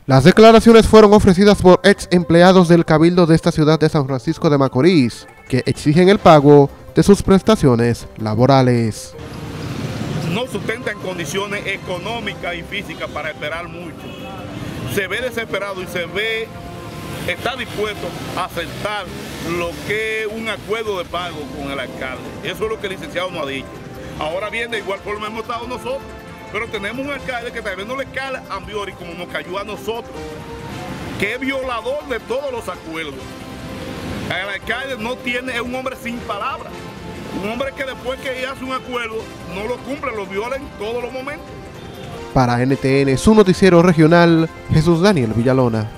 Las declaraciones fueron ofrecidas por ex empleados del Cabildo de esta ciudad de San Francisco de Macorís, que exigen el pago de sus prestaciones laborales. No sustenta en condiciones económicas y físicas para esperar mucho. Se ve desesperado y está dispuesto a aceptar lo que es un acuerdo de pago con el alcalde. Eso es lo que el licenciado nos ha dicho. Ahora bien, de igual forma hemos estado nosotros, pero tenemos un alcalde que tal vez no le cala a Ambiori como nos cayó a nosotros, que es violador de todos los acuerdos. El alcalde es un hombre sin palabras, un hombre que después que hace un acuerdo no lo cumple, lo viola en todos los momentos. Para NTN, su noticiero regional, Jesús Daniel Villalona.